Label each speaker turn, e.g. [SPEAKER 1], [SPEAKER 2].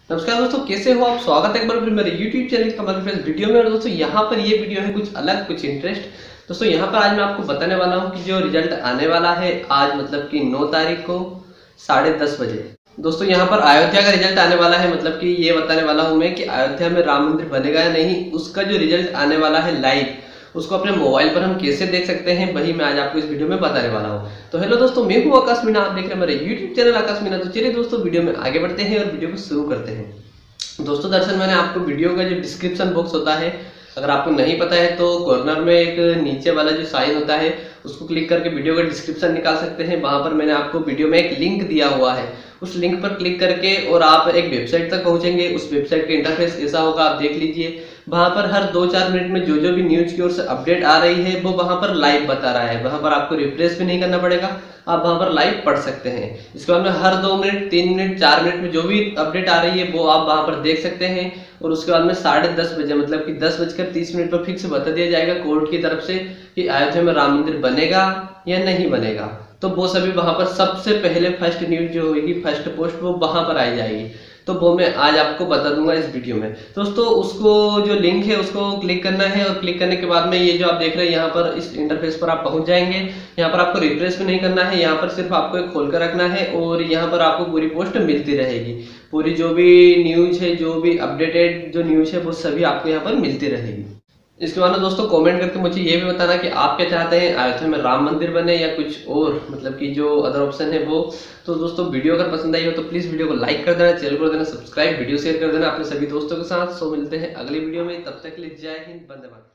[SPEAKER 1] नमस्कार दोस्तों, कैसे हो आप। स्वागत है एक बार फिर मेरे YouTube चैनल कमल फ्रेंड्स वीडियो में। और दोस्तों यहाँ पर ये वीडियो है कुछ अलग, कुछ इंटरेस्ट। दोस्तों यहाँ पर आज मैं आपको बताने वाला हूँ कि जो रिजल्ट आने वाला है आज मतलब कि 9 तारीख को 10:30 बजे। दोस्तों यहाँ पर अयोध्या का रिजल्ट आने वाला है, मतलब कि ये बताने वाला हूँ मैं कि अयोध्या में राम मंदिर बनेगा या नहीं। उसका जो रिजल्ट आने वाला है लाइव, उसको अपने मोबाइल पर हम कैसे देख सकते हैं, वही मैं आज आपको इस वीडियो में बताने वाला हूँ। तो हेलो दोस्तों, मैं हूँ आकाश मीणा, आप देख रहे हैं मेरे यूट्यूब चैनल आकाश मीणा। तो चलिए दोस्तों वीडियो में आगे बढ़ते हैं और वीडियो को शुरू करते हैं। दोस्तों दरअसल मैंने आपको वीडियो का जो डिस्क्रिप्शन बॉक्स होता है, अगर आपको नहीं पता है तो कॉर्नर में एक नीचे वाला जो साइन होता है उसको क्लिक करके वीडियो का डिस्क्रिप्शन निकाल सकते हैं। वहां पर मैंने आपको वीडियो में एक लिंक दिया हुआ है, उस लिंक पर क्लिक करके और आप एक वेबसाइट तक पहुंचेंगे। उस वेबसाइट का इंटरफेस ऐसा होगा, आप देख लीजिए। वहां पर हर 2-4 मिनट में जो जो भी न्यूज की ओर से अपडेट आ रही है वो वहां पर लाइव बता रहा है। वहां पर आपको रिफ्रेश भी नहीं करना पड़ेगा, आप वहां पर लाइव पढ़ सकते हैं। इसके बाद में हर 2 मिनट, 3 मिनट, 4 मिनट में जो भी अपडेट आ रही है वो आप वहां पर देख सकते हैं। और उसके बाद में 10:30 बजे मतलब कि 10:30 पर फिक्स बता दिया जाएगा कोर्ट की तरफ से कि अयोध्या में राम मंदिर बनेगा या नहीं बनेगा। तो वो सभी वहां पर सबसे पहले फर्स्ट न्यूज जो होगी, फर्स्ट पोस्ट, वो वहां पर आई जाएगी। तो वो मैं आज आपको बता दूंगा इस वीडियो में। दोस्तों उसको जो लिंक है उसको क्लिक करना है और क्लिक करने के बाद में ये जो आप देख रहे हैं यहाँ पर इस इंटरफेस पर आप पहुंच जाएंगे। यहाँ पर आपको रिफ्रेश भी नहीं करना है, यहाँ पर सिर्फ आपको एक खोल कर रखना है और यहाँ पर आपको पूरी पोस्ट मिलती रहेगी। पूरी जो भी न्यूज है, जो भी अपडेटेड जो न्यूज है वो सभी आपको यहाँ पर मिलती रहेगी। इसके बाद में दोस्तों कमेंट करके मुझे ये भी बताना कि आप क्या चाहते हैं, अयोध्या में राम मंदिर बने या कुछ और, मतलब कि जो अदर ऑप्शन है वो। तो दोस्तों वीडियो अगर पसंद आई हो तो प्लीज वीडियो को लाइक कर देना, चैनल को कर देना सब्सक्राइब, वीडियो शेयर कर देना अपने सभी दोस्तों के साथ। सो मिलते हैं अगली वीडियो में, तब तक के लिए जय हिंद, वंदे मातरम।